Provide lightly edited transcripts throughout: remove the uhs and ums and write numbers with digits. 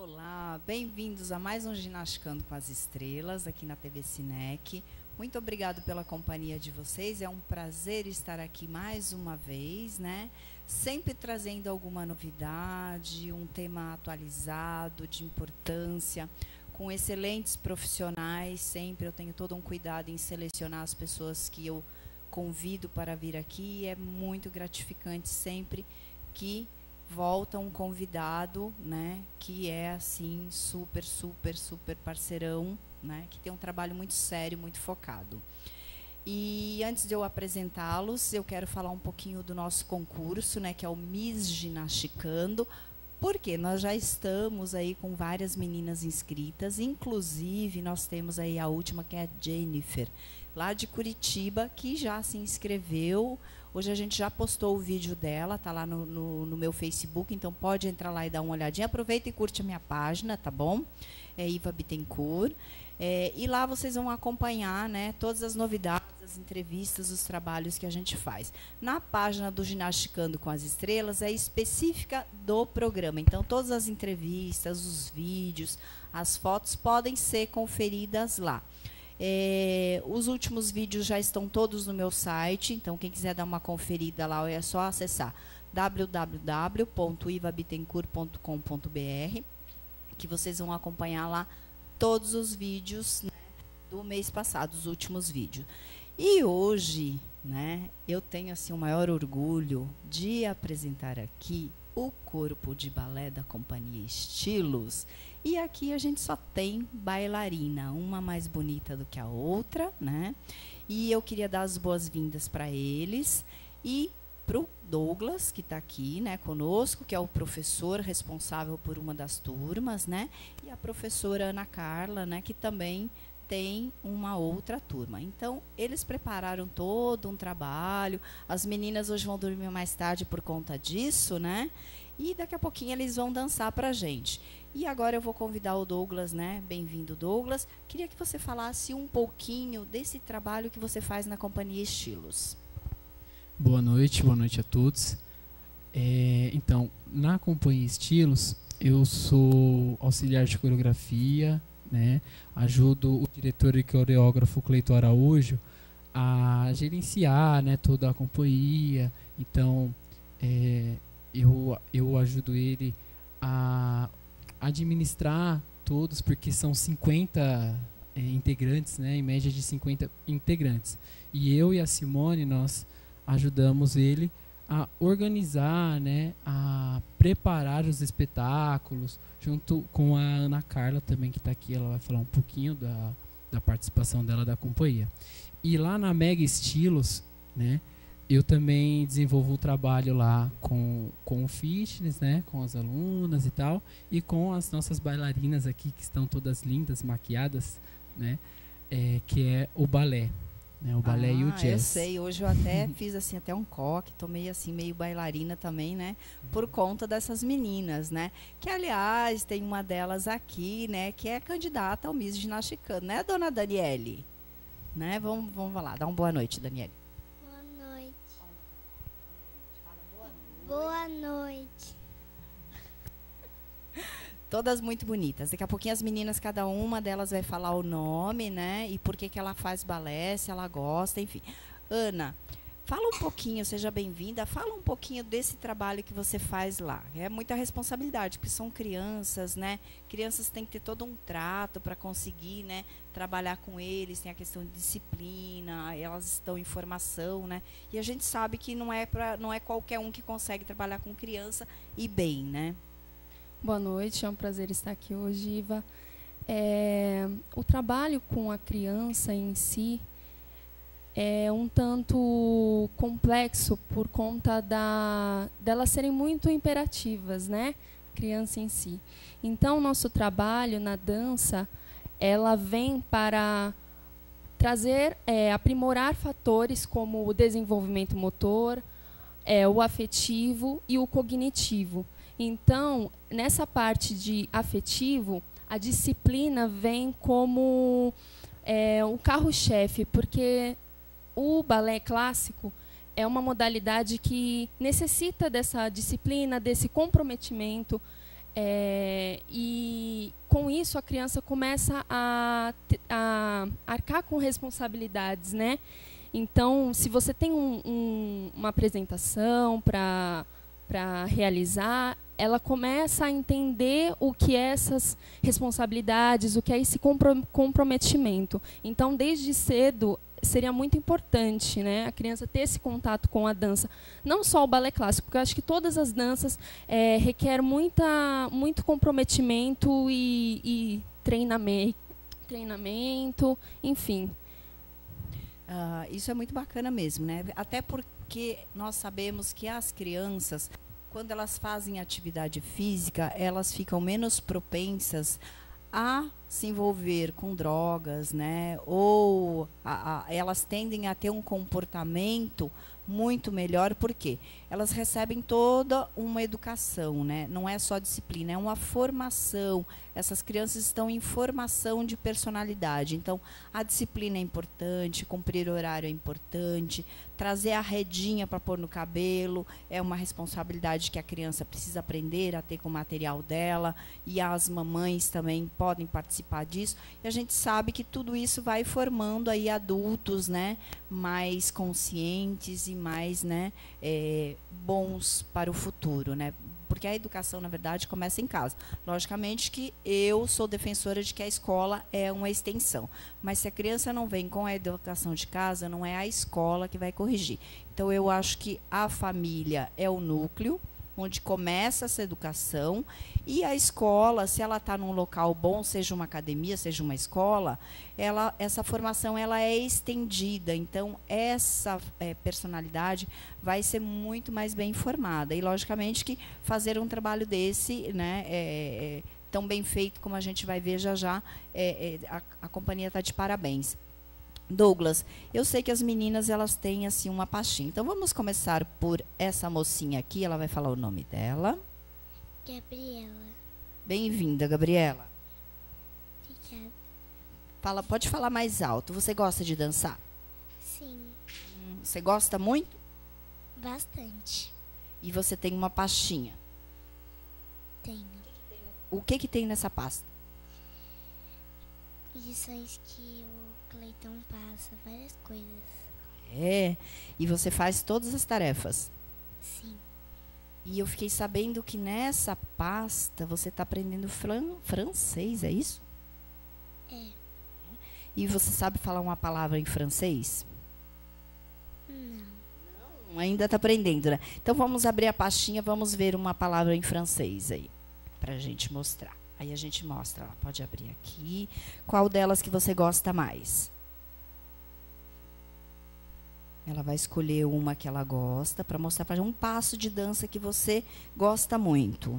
Olá, bem-vindos a mais um Ginasticando com as Estrelas, aqui na TV Cinec. Muito obrigado pela companhia de vocês, é um prazer estar aqui mais uma vez, né? Sempre trazendo alguma novidade, um tema atualizado, de importância, com excelentes profissionais. Sempre eu tenho todo um cuidado em selecionar as pessoas que eu convido para vir aqui. É muito gratificante sempre que volta um convidado, né, que é assim super parceirão, né, que tem um trabalho muito sério, muito focado. E antes de eu apresentá-los, eu quero falar um pouquinho do nosso concurso, né, que é o Miss Ginasticando, porque nós já estamos aí com várias meninas inscritas, inclusive nós temos aí a última, que é a Jennifer, lá de Curitiba, que já se inscreveu. Hoje a gente já postou o vídeo dela, tá lá no meu Facebook, então pode entrar lá e dar uma olhadinha. Aproveita e curte a minha página, tá bom? É Iva Bittencourt. E lá vocês vão acompanhar, né, todas as novidades, as entrevistas, os trabalhos que a gente faz. Na página do Ginasticando com as Estrelas é específica do programa. Então, todas as entrevistas, os vídeos, as fotos podem ser conferidas lá. Os últimos vídeos já estão todos no meu site, então quem quiser dar uma conferida lá é só acessar www.ivabittencourt.com.br, que vocês vão acompanhar lá todos os vídeos, né, do mês passado, os últimos vídeos. E hoje, né, eu tenho assim o maior orgulho de apresentar aqui o corpo de balé da Companhia Estilos. E aqui a gente só tem bailarina, uma mais bonita do que a outra, né? E eu queria dar as boas-vindas para eles e para o Douglas, que está aqui, né, conosco, que é o professor responsável por uma das turmas, né? E a professora Ana Carla, né, que também tem uma outra turma. Então, eles prepararam todo um trabalho. As meninas hoje vão dormir mais tarde por conta disso, né? E daqui a pouquinho eles vão dançar para a gente. E agora eu vou convidar o Douglas, né? Bem-vindo, Douglas. Queria que você falasse um pouquinho desse trabalho que você faz na Companhia Estilos. Boa noite a todos. Então, na Companhia Estilos, eu sou auxiliar de coreografia, né? Ajudo o diretor e coreógrafo Cleiton Araújo a gerenciar, né, toda a companhia. Então, eu ajudo ele a administrar todos, porque são 50 integrantes, né, em média de 50 integrantes. E eu e a Simone, nós ajudamos ele a organizar, né, a preparar os espetáculos, junto com a Ana Carla também, que está aqui. Ela vai falar um pouquinho da participação dela da companhia. E lá na Mega Estilos, né, eu também desenvolvo o trabalho lá com o fitness, né, com as alunas e tal, e com as nossas bailarinas aqui, que estão todas lindas, maquiadas, né, que é o balé. O balé e o jazz. Eu sei, hoje eu até fiz assim até um coque, tomei assim meio bailarina também, né, por conta dessas meninas, né, que aliás tem uma delas aqui, né, que é candidata ao Miss Ginasticando, né, dona Daniele, né? Vamos lá, dá uma boa noite, Daniele. Boa noite. Boa noite. Todas muito bonitas. Daqui a pouquinho as meninas, cada uma delas vai falar o nome, né? E por que ela faz balé, se ela gosta, enfim. Ana, fala um pouquinho, seja bem-vinda, fala um pouquinho desse trabalho que você faz lá. É muita responsabilidade, porque são crianças, né? Crianças têm que ter todo um trato para conseguir, né, trabalhar com eles, tem a questão de disciplina, elas estão em formação, né? E a gente sabe que não é qualquer um que consegue trabalhar com criança e bem, né? Boa noite, é um prazer estar aqui hoje, Iva. O trabalho com a criança em si é um tanto complexo por conta delas serem muito imperativas, né? Criança em si. Então, nosso trabalho na dança, ela vem para trazer, aprimorar fatores como o desenvolvimento motor, o afetivo e o cognitivo. Então, nessa parte de afetivo, a disciplina vem como o carro-chefe, porque o balé clássico é uma modalidade que necessita dessa disciplina, desse comprometimento, E com isso a criança começa a arcar com responsabilidades, né? Então, se você tem uma apresentação para realizar, ela começa a entender o que é essas responsabilidades, o que é esse comprometimento. Então, desde cedo, seria muito importante, né, a criança ter esse contato com a dança. Não só o balé clássico, porque eu acho que todas as danças requerem muito comprometimento e treinamento, enfim. Isso é muito bacana mesmo, né? Até porque nós sabemos que as crianças, quando elas fazem atividade física, elas ficam menos propensas a se envolver com drogas, né? Ou elas tendem a ter um comportamento muito melhor, porque elas recebem toda uma educação, né? Não é só disciplina, é uma formação. Essas crianças estão em formação de personalidade. Então, a disciplina é importante, cumprir horário é importante, trazer a redinha para pôr no cabelo é uma responsabilidade que a criança precisa aprender a ter com o material dela, e as mamães também podem participar disso. E a gente sabe que tudo isso vai formando aí adultos, né, mais conscientes e mais, né, bons para o futuro, né? Porque a educação, na verdade, começa em casa. Logicamente que eu sou defensora de que a escola é uma extensão. Mas se a criança não vem com a educação de casa, não é a escola que vai corrigir. Então, eu acho que a família é o núcleo, onde começa essa educação, e a escola, se ela está num local bom, seja uma academia, seja uma escola, essa formação ela é estendida. Então, essa personalidade vai ser muito mais bem formada. E, logicamente, que fazer um trabalho desse, né, tão bem feito como a gente vai ver já já, a companhia está de parabéns. Douglas, eu sei que as meninas elas têm assim uma pastinha. Então vamos começar por essa mocinha aqui, ela vai falar o nome dela. Gabriela. Bem-vinda, Gabriela. Obrigada. Pode falar mais alto. Você gosta de dançar? Sim, Você gosta muito? bastante. E você tem uma pastinha. Tenho O que tem nessa pasta? lições que o Cleiton passa, várias coisas. E você faz todas as tarefas. Sim, E eu fiquei sabendo que nessa pasta você está aprendendo francês, é isso? é. E você sabe falar uma palavra em francês? Não. Ainda está aprendendo, né? Então vamos abrir a pastinha, vamos ver uma palavra em francês aí, para a gente mostrar. Aí a gente mostra, ó, pode abrir aqui. Qual delas que você gosta mais? Ela vai escolher uma que ela gosta para mostrar para um passo de dança que você gosta muito.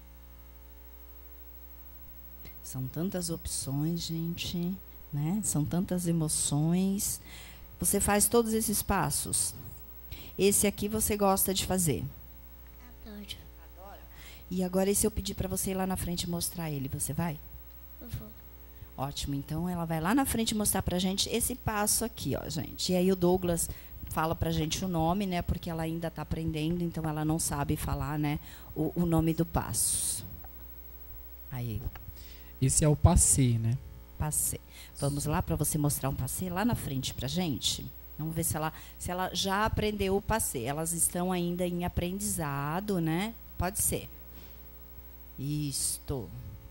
São tantas opções, gente, né? São tantas emoções. Você faz todos esses passos? Esse aqui você gosta de fazer? Adoro. E agora, e se eu pedir para você ir lá na frente mostrar ele, você vai? Vou. Ótimo, então ela vai lá na frente mostrar pra gente esse passo aqui, ó, gente. E aí o Douglas fala pra gente o nome, né, porque ela ainda tá aprendendo, então ela não sabe falar, né, o nome do passo. Aí, Esse é o passê, né? passei. Vamos lá para você mostrar um passê lá na frente pra gente? Vamos ver se ela já aprendeu o passê. Elas estão ainda em aprendizado, né? Pode ser. Isto.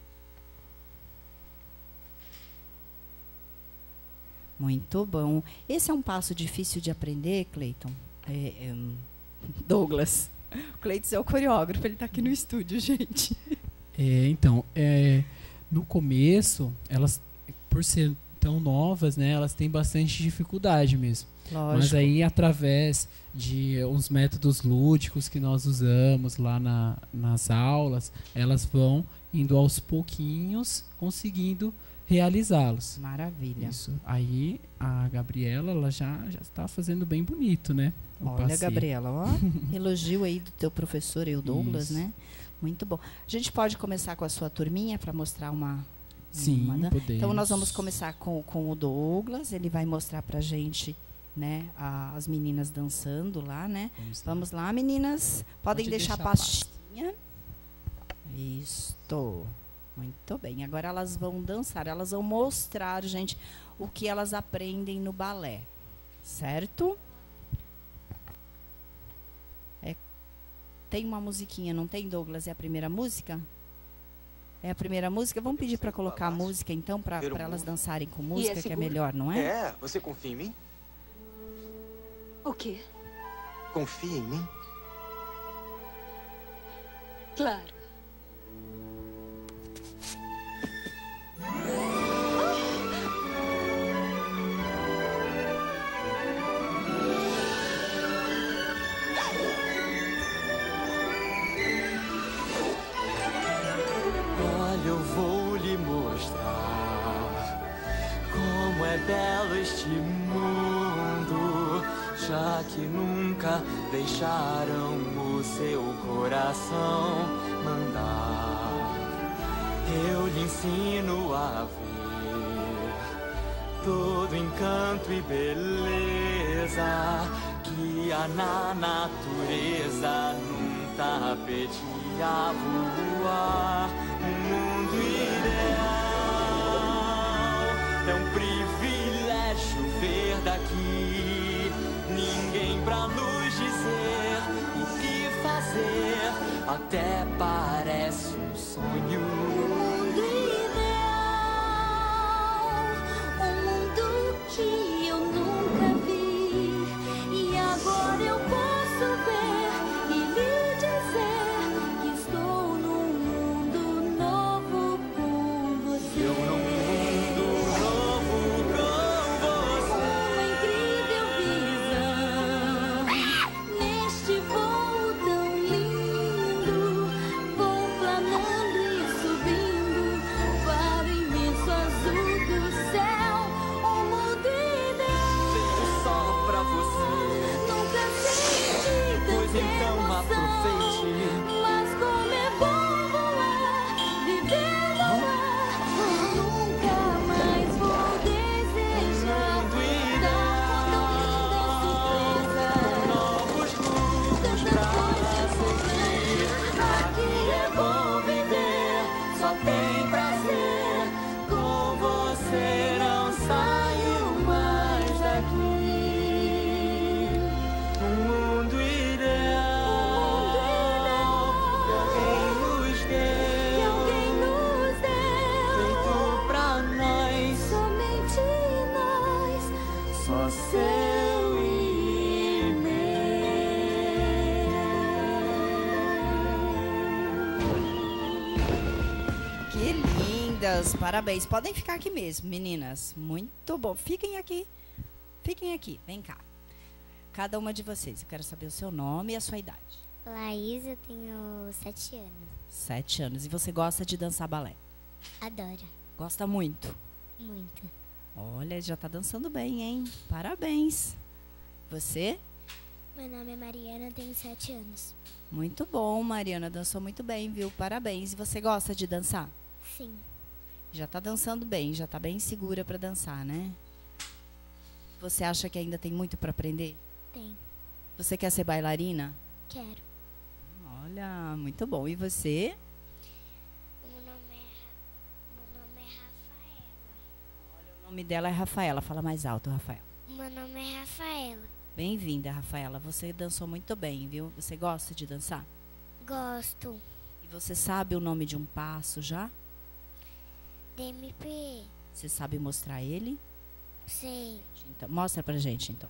Muito bom. Esse é um passo difícil de aprender, Cleiton? Douglas. O Cleiton é o coreógrafo, ele está aqui no estúdio, gente. Então, no começo, elas, por ser tão novas, né, elas têm bastante dificuldade mesmo. Lógico. Mas aí, através de uns métodos lúdicos que nós usamos lá nas aulas, elas vão indo aos pouquinhos, conseguindo realizá-los. Maravilha. Isso. Aí, a Gabriela, ela já está fazendo bem bonito, né? o Olha, passê. Gabriela, ó, elogio aí do teu professor e o Douglas, Isso. né? Muito bom. A gente pode começar com a sua turminha para mostrar uma... Sim, uma podemos. Então, nós vamos começar com o Douglas, ele vai mostrar pra gente, né, as meninas dançando lá, né? Vamos lá. Vamos lá, meninas. Podem Pode deixar a deixar a pastinha. Isto. Muito bem. Agora elas vão dançar, elas vão mostrar, gente, o que elas aprendem no balé. Certo? Tem uma musiquinha, não tem, Douglas? É a primeira música? É a primeira música? Vamos pedir para colocar a música, então, para elas dançarem com música, que é melhor, não é? É, você confia em mim? O quê? Confia em mim? Claro. Olha, eu vou lhe mostrar como é belo este mundo, já que nunca deixaram o seu coração mandar. Eu lhe ensino a ver todo encanto e beleza que há na natureza, num tapete a voar. Um mundo ideal é um privilégio ver daqui. Ninguém pra nos dizer o que fazer, até parece um sonho. Mundo ideal, um mundo que eu nunca vi, e agora eu posso ver e lhe dizer que estou num mundo novo com você. Eu num mundo novo com você. Uma incrível visão neste voo tão lindo, vou planando e subindo para o imenso azul do céu. Um mundo ideal, Feito só pra você. nunca senti Pois tanta então emoção. aproveite. Mas como é bom voar, viver no ar, nunca mais vou desejar tão linda surpresa. Novos mundos pra seguir. Aqui é bom viver, só tem prazer. Com você não saio mais daqui. Um mundo ideal que alguém nos Que alguém deu, nos deu, feito pra nós, somente nós. só seu e meu. Que lindas! Parabéns. Podem ficar aqui mesmo, meninas. Muito bom. Fiquem aqui. Fiquem aqui. Vem cá. Cada uma de vocês. Eu quero saber o seu nome e a sua idade. Laís, eu tenho 7 anos. 7 anos. E você gosta de dançar balé? Adoro. Gosta muito? Muito. Olha, já tá dançando bem, hein? Parabéns. Você? Meu nome é Mariana, tenho 7 anos. Muito bom, Mariana. Dançou muito bem, viu? Parabéns. E você gosta de dançar? Sim. Já tá dançando bem, já tá bem segura para dançar, né? Você acha que ainda tem muito para aprender? Tem. Você quer ser bailarina? Quero. Olha, muito bom. E você? Meu nome é Rafaela. O nome dela é Rafaela. Fala mais alto, Rafaela. Meu nome é Rafaela. Bem-vinda, Rafaela. Você dançou muito bem, viu? Você gosta de dançar? Gosto. E você sabe o nome de um passo já? DMP. Você sabe mostrar ele? Sei. Então, mostra pra gente, então.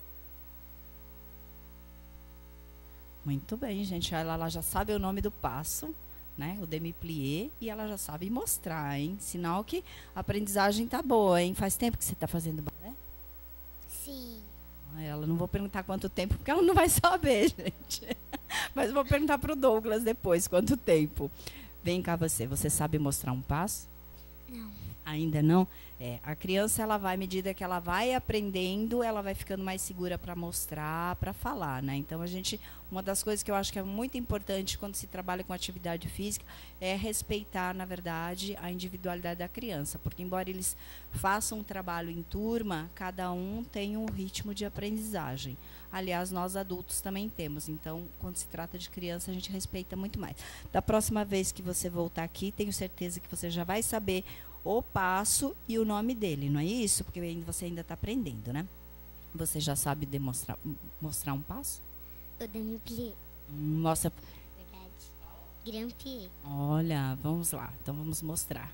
Muito bem, gente. Ela já sabe o nome do passo, né? O demi-plié. E ela já sabe mostrar, hein? Sinal que a aprendizagem tá boa, hein? Faz tempo que você tá fazendo balé? Sim. Ela não vou perguntar quanto tempo, porque ela não vai saber, gente. Mas vou perguntar pro Douglas depois quanto tempo. Vem cá você. Você sabe mostrar um passo? Não. Ainda não? A criança, ela vai, à medida que ela vai aprendendo, ela vai ficando mais segura para mostrar, para falar, né? Então, uma das coisas que eu acho que é muito importante quando se trabalha com atividade física é respeitar, na verdade, a individualidade da criança. Porque, embora eles façam um trabalho em turma, cada um tem um ritmo de aprendizagem. Aliás, nós adultos também temos. Então, quando se trata de criança, a gente respeita muito mais. Da próxima vez que você voltar aqui, tenho certeza que você já vai saber o passo e o nome dele, não é isso? Porque você ainda está aprendendo, né? Você já sabe mostrar um passo? O demi-plié. Mostra. Verdade. Grand pied. Olha, vamos lá. Então, vamos mostrar.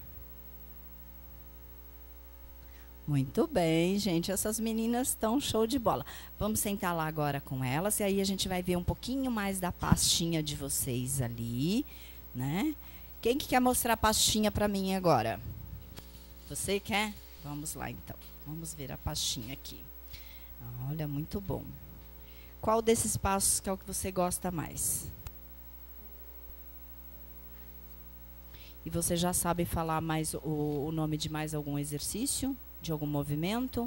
Muito bem, gente. Essas meninas estão show de bola. Vamos sentar lá agora com elas e aí a gente vai ver um pouquinho mais da pastinha de vocês ali, né? Quem que quer mostrar a pastinha para mim agora? Você quer? Vamos lá, então. Vamos ver a pastinha aqui. Olha, muito bom. Qual desses passos que é o que você gosta mais? E você já sabe falar mais o nome de mais algum exercício? De algum movimento?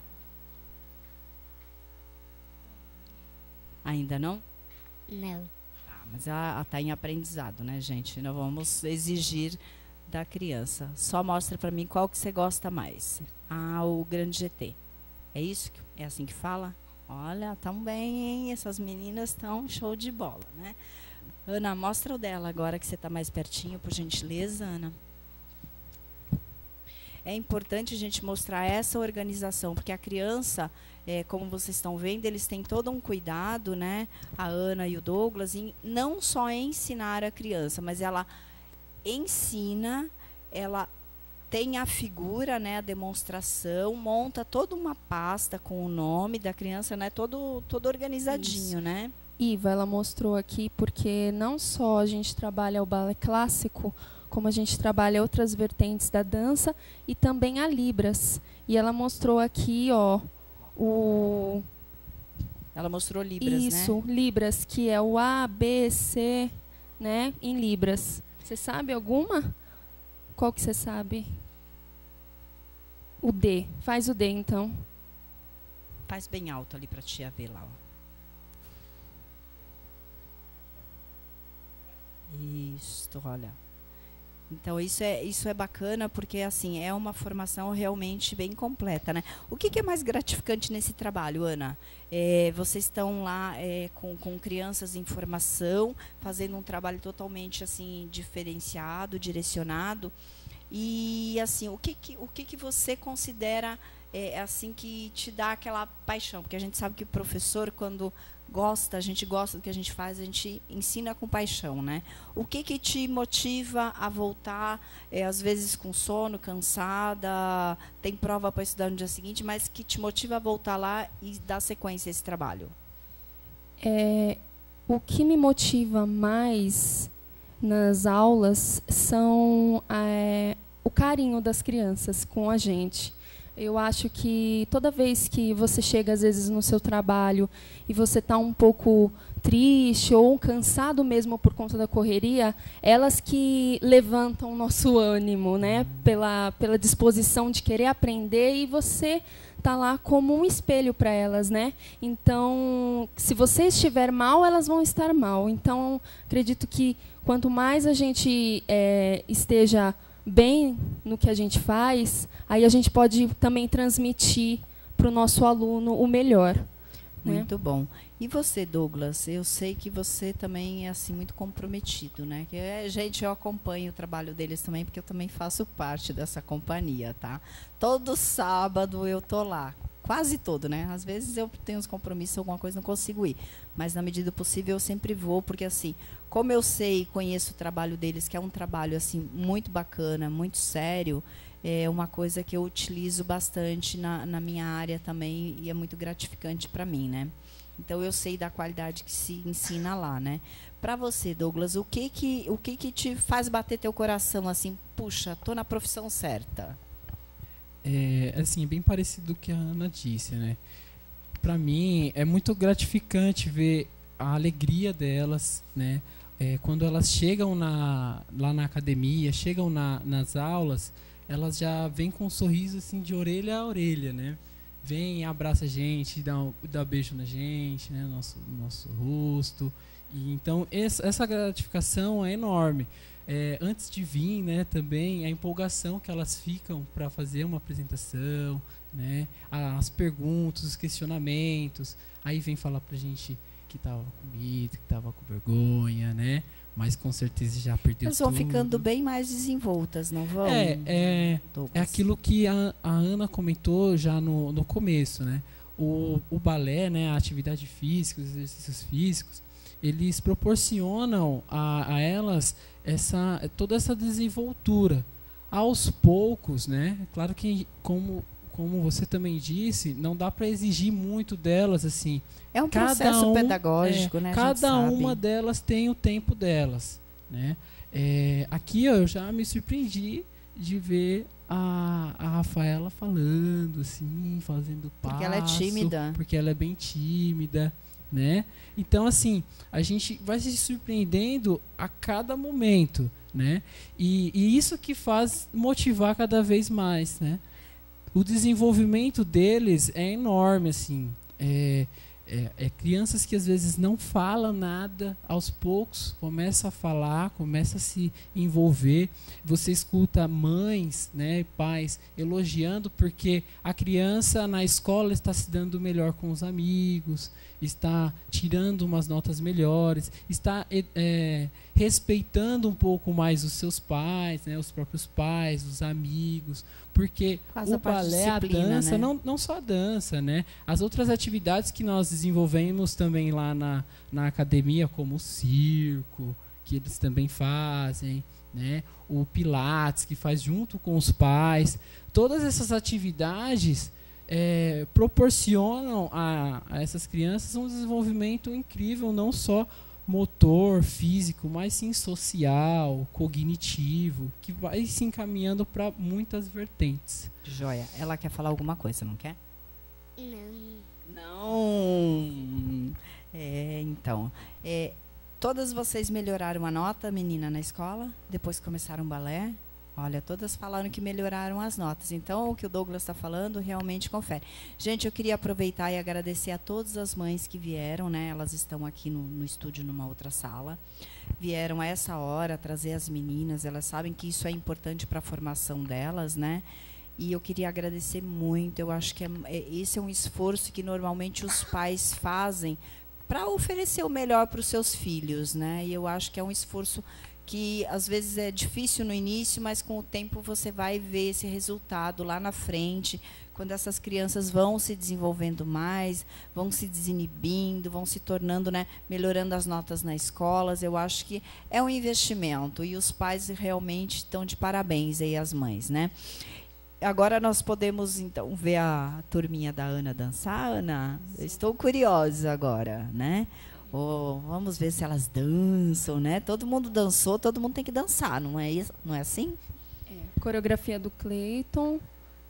Ainda não? Não. Tá, mas está em aprendizado, né, gente? Nós vamos exigir da criança. Só mostra para mim qual que você gosta mais. O grande GT. É isso? É assim que fala? Olha, tão bem, hein? Essas meninas estão show de bola, né? Ana, mostra o dela agora que você está mais pertinho, por gentileza, Ana. É importante a gente mostrar essa organização, porque a criança, como vocês estão vendo, eles têm todo um cuidado, né? A Ana e o Douglas, em não só ensinar a criança, mas ela ensina, ela tem a figura, né, a demonstração, monta toda uma pasta com o nome da criança, né, todo organizadinho, né? Iva, ela mostrou aqui porque não só a gente trabalha o balé clássico, como a gente trabalha outras vertentes da dança e também a Libras. E ela mostrou aqui, ó, Ela mostrou Libras, isso, né? Libras, que é o A, B, C, né, em Libras. Você sabe alguma? Qual que você sabe? O D. Faz o D, então. Faz bem alto ali para a tia ver lá, ó. Isso, olha. Então, isso é bacana porque, assim, é uma formação realmente bem completa, né? O que é mais gratificante nesse trabalho, Ana? Vocês estão lá com crianças em formação, fazendo um trabalho totalmente, assim, diferenciado, direcionado. E, assim, o que você considera, assim, que te dá aquela paixão? Porque a gente sabe que o professor, quando a gente gosta do que a gente faz, a gente ensina com paixão, né? O que te motiva a voltar, às vezes com sono, cansada, tem prova para estudar no dia seguinte, mas que te motiva a voltar lá e dar sequência a esse trabalho? O que me motiva mais nas aulas são o carinho das crianças com a gente. Eu acho que toda vez que você chega, às vezes, no seu trabalho e você está um pouco triste ou cansado mesmo por conta da correria, elas que levantam o nosso ânimo, né? Pela disposição de querer aprender, e você está lá como um espelho para elas, né? Então, se você estiver mal, elas vão estar mal. Então, acredito que quanto mais a gente esteja bem no que a gente faz, aí a gente pode também transmitir para o nosso aluno o melhor. Muito bom. E você, Douglas? Eu sei que você também é, assim, muito comprometido, né? Gente, eu acompanho o trabalho deles também, porque eu também faço parte dessa companhia, tá? Todo sábado eu tô lá. Quase todo, né? Às vezes eu tenho uns compromissos, alguma coisa, não consigo ir. Mas, na medida do possível, eu sempre vou, porque, assim, como eu sei e conheço o trabalho deles, que é um trabalho, assim, muito bacana, muito sério, é uma coisa que eu utilizo bastante na minha área também, e é muito gratificante para mim, né? Então, eu sei da qualidade que se ensina lá, né? Para você, Douglas, o que te faz bater teu coração, assim, puxa, tô na profissão certa? Assim, é bem parecido com o que a Ana disse, né? Para mim, é muito gratificante ver a alegria delas, né? Quando elas chegam lá na academia, chegam nas aulas, elas já vêm com um sorriso assim de orelha a orelha, né? Vem, abraça a gente, dá beijo na gente, né? Nosso rosto. E então essa gratificação é enorme. Antes de vir, né, também a empolgação que elas ficam para fazer uma apresentação, né, as perguntas, os questionamentos, aí vem falar pra gente que tava com medo, que tava com vergonha, né, mas com certeza já perdeu Elas vão tudo. ficando bem mais desenvoltas, não vão? É aquilo que a Ana comentou já no começo, né, o balé, né, a atividade física, os exercícios físicos, eles proporcionam a elas toda essa desenvoltura. Aos poucos, né? Claro que, como você também disse, não dá para exigir muito delas, assim. É um processo pedagógico, né? Cada uma delas tem o tempo delas, né? Aqui eu já me surpreendi de ver a Rafaela falando, assim, fazendo passo. Porque ela é tímida. Porque ela é bem tímida, né? Então, assim, a gente vai se surpreendendo a cada momento, né? E isso que faz motivar cada vez mais, né? O desenvolvimento deles é enorme, assim. Crianças que às vezes não falam nada, aos poucos começa a falar, começa a se envolver. Você escuta mães, né, pais elogiando porque a criança na escola está se dando melhor com os amigos, está tirando umas notas melhores, está respeitando um pouco mais os seus pais, né, os próprios pais, os amigos, porque o balé, a dança, né? não só a dança, né? As outras atividades que nós desenvolvemos também lá na academia, como o circo, que eles também fazem, né? O Pilates, que faz junto com os pais. Todas essas atividades proporcionam a essas crianças um desenvolvimento incrível, não só motor, físico, mas sim social, cognitivo, que vai se encaminhando para muitas vertentes. Joia. Ela quer falar alguma coisa, não quer? Não. Então, todas vocês melhoraram a nota, menina, na escola, depois que começaram o balé? Olha, todas falaram que melhoraram as notas. Então, o que o Douglas está falando realmente confere. Gente, eu queria aproveitar e agradecer a todas as mães que vieram, né? Elas estão aqui no estúdio, numa outra sala. Vieram a essa hora trazer as meninas. Elas sabem que isso é importante para a formação delas, né? E eu queria agradecer muito. Eu acho que esse é um esforço que normalmente os pais fazem para oferecer o melhor para os seus filhos, né? E eu acho que é um esforço que às vezes é difícil no início, mas com o tempo você vai ver esse resultado lá na frente, quando essas crianças vão se desenvolvendo mais, vão se desinibindo, vão se tornando, né, melhorando as notas nas escolas. Eu acho que é um investimento e os pais realmente estão de parabéns aí, as mães, né? Agora nós podemos, então, ver a turminha da Ana dançar. Ana, eu estou curiosa agora, né? Vamos ver se elas dançam, né? Todo mundo dançou, todo mundo tem que dançar, não é isso? Não é assim? Coreografia do Cleiton,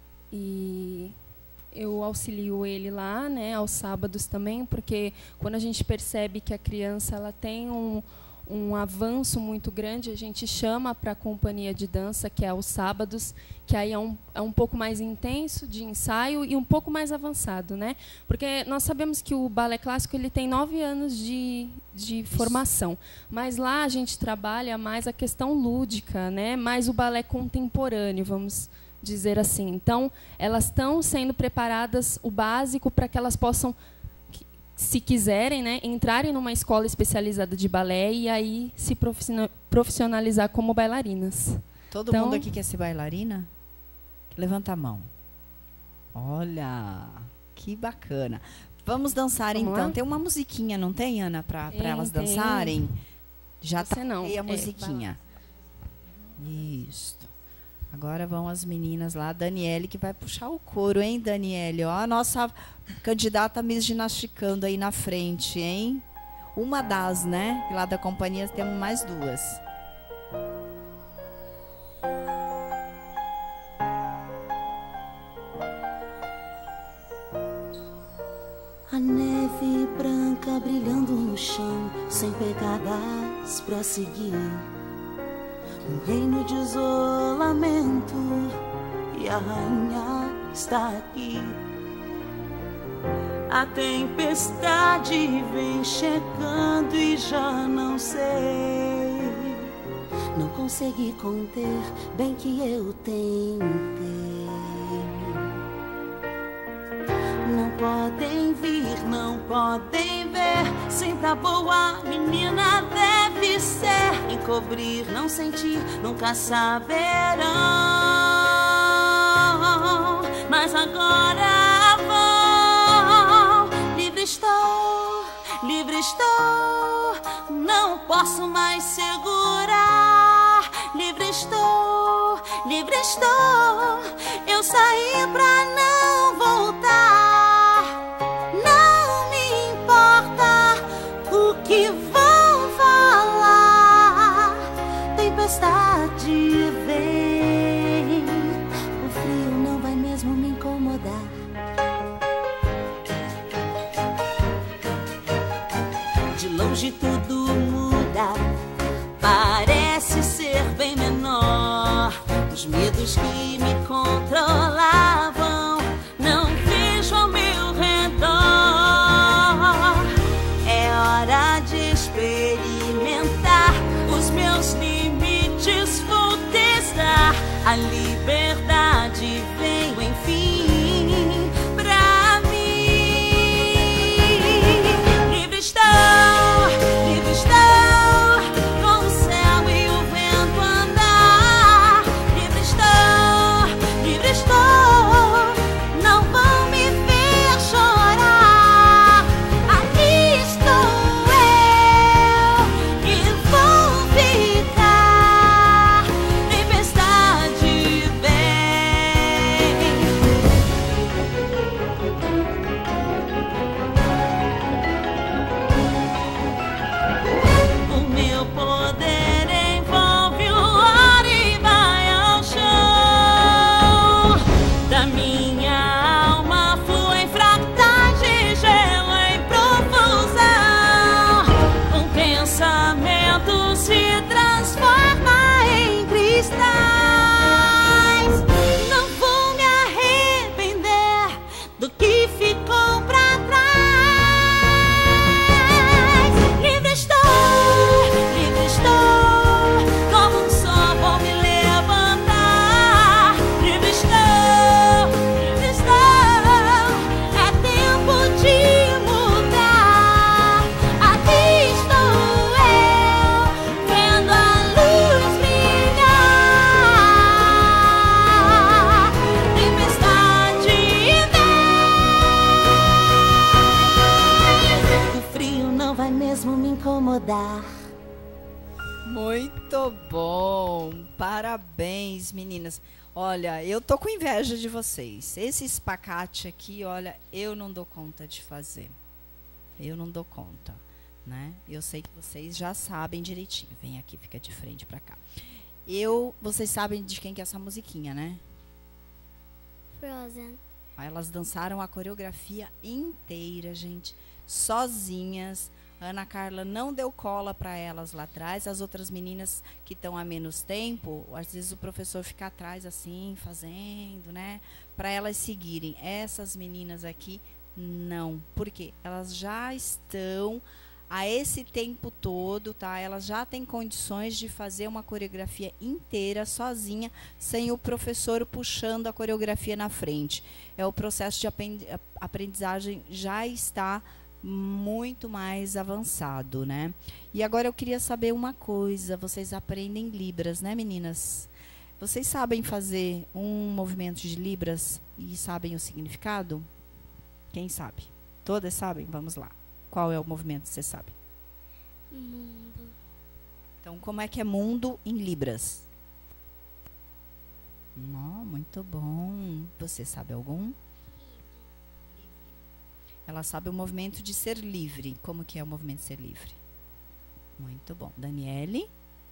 e eu auxilio ele lá, né, aos sábados também, porque quando a gente percebe que a criança ela tem um avanço muito grande, a gente chama para a companhia de dança, que é aos sábados, que aí é um pouco mais intenso de ensaio e um pouco mais avançado, né? Porque nós sabemos que o balé clássico ele tem 9 anos de formação, mas lá a gente trabalha mais a questão lúdica, né? Mais o balé contemporâneo, vamos dizer assim. Então, elas estão sendo preparadas o básico para que elas possam, se quiserem, né, entrarem numa escola especializada de balé e aí se profissionalizar como bailarinas. Todo mundo aqui quer ser bailarina? Levanta a mão. Olha, que bacana. Vamos dançar. Vamos então. Lá? Tem uma musiquinha, não tem, Ana, para elas dançarem? Já tá aí a musiquinha. Isso. Agora vão as meninas lá, a Daniele, que vai puxar o coro, hein, Daniele? Ó, a nossa candidata Miss Ginasticando aí na frente, hein? Uma das, né? Lá da companhia temos mais 2. A neve branca brilhando no chão, sem pegadas pra seguir. um reino de isolamento, e a rainha está aqui. A tempestade vem chegando e já não sei. Não consegui conter, bem que eu tentei. Não podem vir, não podem ver. Sempre a boa menina deve ser. Encobrir, não sentir, nunca saberão. Mas agora vão. Livre estou, não posso mais segurar. Livre estou, eu saí pra não voltar. Não me importa o que vão falar. Tempestade vem, o frio não vai mesmo me incomodar. De longe tudo muda, parece ser bem menor. Os medos que me controlavam não vejo ao meu redor. É hora de experimentar os meus limites, vou testar. A liberdade veio enfim pra mim. Livre estou, com o céu e o vento andar. Livre estou, não vão me ver chorar. Aqui estou eu e vou ficar. Tempestade vem. O meu poder envolve o ar e vai ao chão. Da minha alma fluem fractais de gelo em profusão. Um pensamento se transforma em cristais. Não vou me arrepender do que ficou pra trás. Livre estou, como um sol vou me levantar. Livre estou, é tempo de mudar. Aqui estou eu, vendo a luz brilhar. Tempestade vem, o frio não vai mesmo me incomodar. Muito bom! Parabéns, meninas. Olha, eu tô com inveja de vocês. Esse espacate aqui, olha, eu não dou conta de fazer. Eu não dou conta, né? Eu sei que vocês já sabem direitinho. Vem aqui, fica de frente pra cá. Vocês sabem de quem que é essa musiquinha, né? Frozen. Elas dançaram a coreografia inteira, gente, sozinhas. A Ana Carla não deu cola para elas lá atrás. As outras meninas que estão há menos tempo, às vezes o professor fica atrás assim, fazendo, né? Para elas seguirem. Essas meninas aqui, não. Por quê? Elas já estão a esse tempo todo, tá? Elas já têm condições de fazer uma coreografia inteira sozinha, sem o professor puxando a coreografia na frente. O processo de aprendizagem já está muito mais avançado, né? E agora eu queria saber uma coisa. Vocês aprendem Libras, né, meninas? Vocês sabem fazer um movimento de Libras e sabem o significado? Quem sabe? Todas sabem? Vamos lá. Qual é o movimento que você sabe? Mundo. Então, como é que é mundo em Libras? Muito bom. Você sabe algum? Ela sabe o movimento de ser livre. Como que é o movimento de ser livre? Muito bom. Daniele?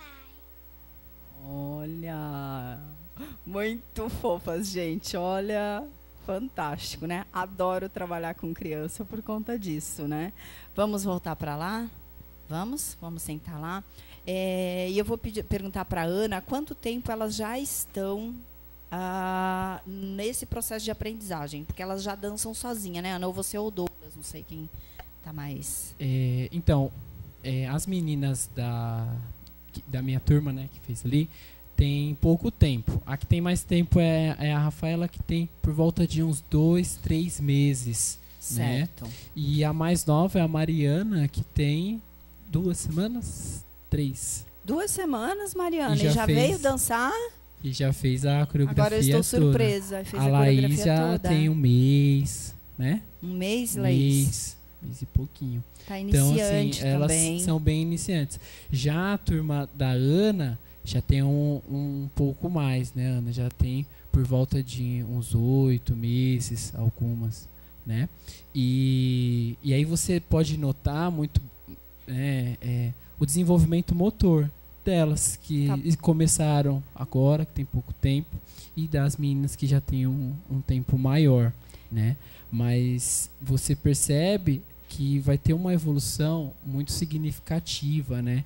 Olha, muito fofas, gente. Olha, fantástico, né? Adoro trabalhar com criança por conta disso, né? Vamos voltar para lá? Vamos sentar lá. E eu vou perguntar para a Ana quanto tempo elas já estão nesse processo de aprendizagem, porque elas já dançam sozinha, né, Ana? Ou você ou o Douglas, não sei quem está mais. Então, as meninas da minha turma, né, que fez ali, tem pouco tempo. A que tem mais tempo é a Rafaela, que tem por volta de uns 2, 3 meses. Certo. Né? E a mais nova é a Mariana, que tem 2 semanas? 3. 2 semanas, Mariana. E já veio dançar? E já fez a coreografia. Agora eu estou surpresa. Fez a Laís já toda. tem 1 mês, né? 1 mês, Laís? Mês e pouquinho. Tá iniciante então, assim, também. Elas são bem iniciantes. Já a turma da Ana já tem um pouco mais, né, Ana? Já tem por volta de uns 8 meses, algumas, né? E aí você pode notar muito o desenvolvimento motor delas, que começaram agora, que tem pouco tempo, e das meninas que já tem um tempo maior, né? Mas você percebe que vai ter uma evolução muito significativa, né,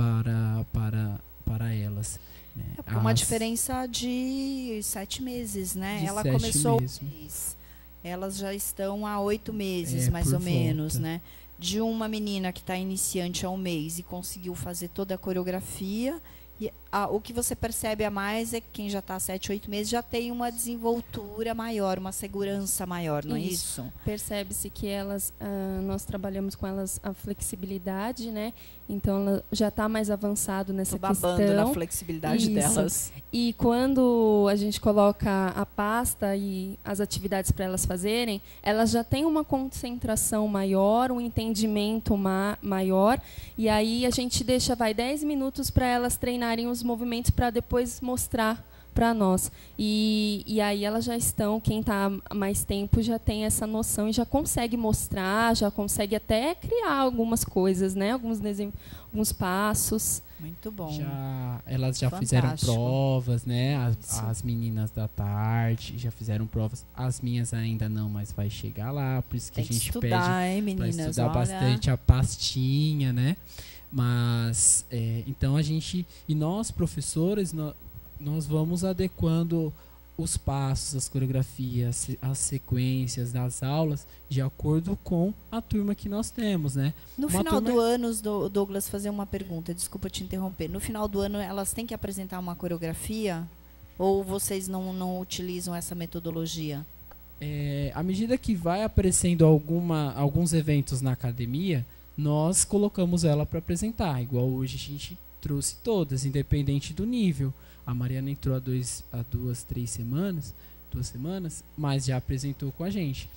para elas. Né? Uma diferença de 7 meses, né? Ela 7 começou meses. Elas já estão há 8 meses, mais ou menos, né? De uma menina que está iniciante há 1 mês e conseguiu fazer toda a coreografia. E o que você percebe a mais é que quem já está há 7, 8 meses já tem uma desenvoltura maior, uma segurança maior, não é isso? Percebe-se que elas, nós trabalhamos com elas a flexibilidade, né? Então ela já está mais avançado nessa questão. Tô babando na flexibilidade delas. E quando a gente coloca a pasta e as atividades para elas fazerem, elas já têm uma concentração maior, um entendimento maior, e aí a gente deixa 10 minutos para elas treinarem os movimentos para depois mostrar para nós. E aí elas já estão, quem está há mais tempo já tem essa noção e já consegue mostrar, já consegue até criar algumas coisas, né? Alguns passos. Muito bom. Elas já fizeram provas, né? As meninas da tarde já fizeram provas. As minhas ainda não, mas vai chegar lá. Por isso que a gente pede para estudar bastante a pastinha, né? Mas, então nós professores, nós vamos adequando os passos, as coreografias, as sequências das aulas de acordo com a turma que nós temos, né? No final do ano, Douglas, fazer uma pergunta, desculpa te interromper. No final do ano, elas têm que apresentar uma coreografia? Ou vocês não utilizam essa metodologia? À medida que vai aparecendo alguns eventos na academia, nós colocamos ela para apresentar. Igual hoje a gente trouxe todas, independente do nível. A Mariana entrou há 2 semanas, mas já apresentou com a gente.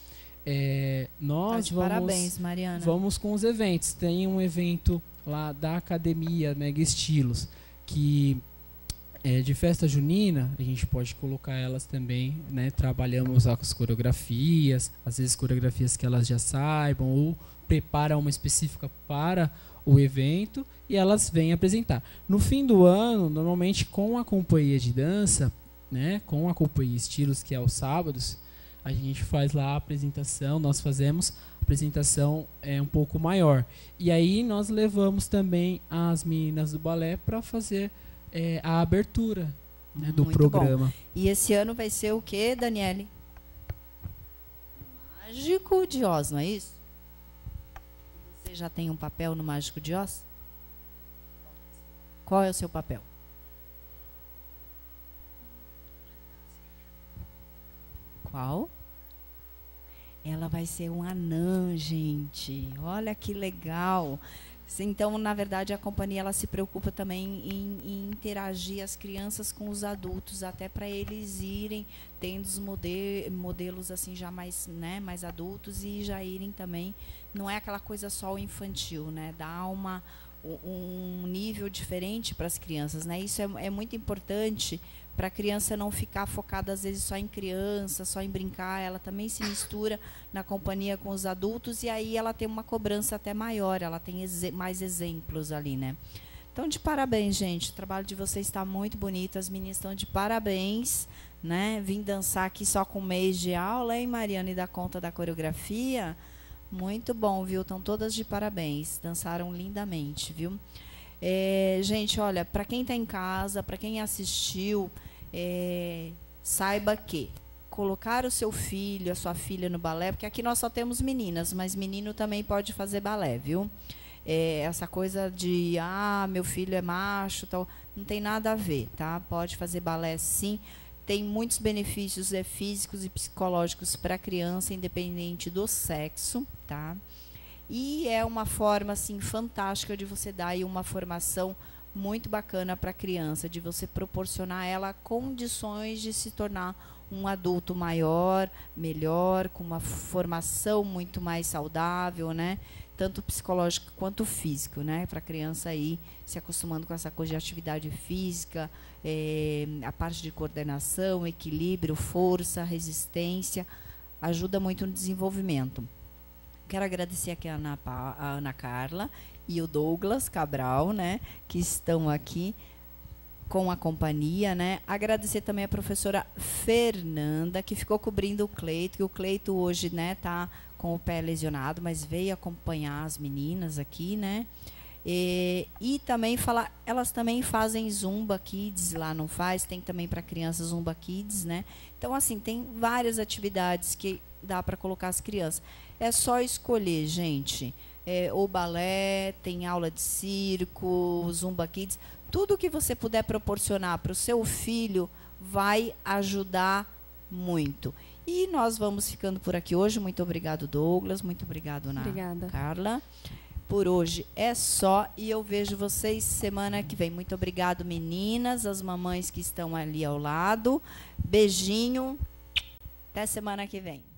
Parabéns, Mariana. Vamos com os eventos. Tem um evento lá da academia Mega Estilos, que é de festa junina, a gente pode colocar elas também, né? Trabalhamos as coreografias, às vezes coreografias que elas já saibam, ou prepara uma específica para o evento e elas vêm apresentar. No fim do ano, normalmente com a companhia de dança, né, com a companhia Estilos, que é aos sábados, a gente faz lá a apresentação, nós fazemos a apresentação um pouco maior. E aí nós levamos também as meninas do balé para fazer a abertura, né, do programa. Bom. E esse ano vai ser o quê, Daniele? Mágico de Oz, não é isso? Você já tem um papel no Mágico de Oz? Qual é o seu papel? Qual? Ela vai ser um anã, gente. Olha que legal. Então, na verdade, a companhia ela se preocupa também em interagir as crianças com os adultos, até para eles irem tendo os modelos assim já mais, né, mais adultos e já irem também. Não é aquela coisa só o infantil, né? Dá um nível diferente para as crianças, né? Isso é muito importante para a criança não ficar focada às vezes só em criança, só em brincar. Ela também se mistura na companhia com os adultos e aí ela tem uma cobrança até maior, ela tem mais exemplos ali, né? Então, de parabéns, gente. O trabalho de vocês está muito bonito. As meninas estão de parabéns, né? Vim dançar aqui só com 1 mês de aula, hein, Mariana? E dar conta da coreografia. Muito bom, viu? Estão todas de parabéns. Dançaram lindamente, viu? Gente, olha, para quem está em casa, para quem assistiu, saiba que colocar o seu filho, a sua filha no balé, porque aqui nós só temos meninas, mas menino também pode fazer balé, viu? Essa coisa de, meu filho é macho, tal, não tem nada a ver, tá? Pode fazer balé sim. Tem muitos benefícios físicos e psicológicos para a criança, independente do sexo, tá? E é uma forma, assim, fantástica de você dar aí uma formação muito bacana para a criança, de você proporcionar a ela condições de se tornar um adulto maior, melhor, com uma formação muito mais saudável, né? Tanto psicológico quanto físico, né? Para a criança aí se acostumando com essa coisa de atividade física, a parte de coordenação, equilíbrio, força, resistência, ajuda muito no desenvolvimento. Quero agradecer aqui a Ana Carla e o Douglas Cabral, né? Que estão aqui com a companhia, né? Agradecer também a professora Fernanda, que ficou cobrindo o Cleito, que o Cleito hoje, né, tá com o pé lesionado, mas veio acompanhar as meninas aqui, né? E também falar, elas também fazem Zumba Kids, lá não faz, tem também para crianças Zumba Kids, né? Então, assim, tem várias atividades que dá para colocar as crianças. É só escolher, gente. O balé, tem aula de circo, Zumba Kids, tudo que você puder proporcionar para o seu filho vai ajudar muito. E nós vamos ficando por aqui hoje. Muito obrigado, Douglas. Muito obrigado, Ana Carla. Por hoje é só e eu vejo vocês semana que vem. Muito obrigado, meninas, as mamães que estão ali ao lado. Beijinho. Até semana que vem.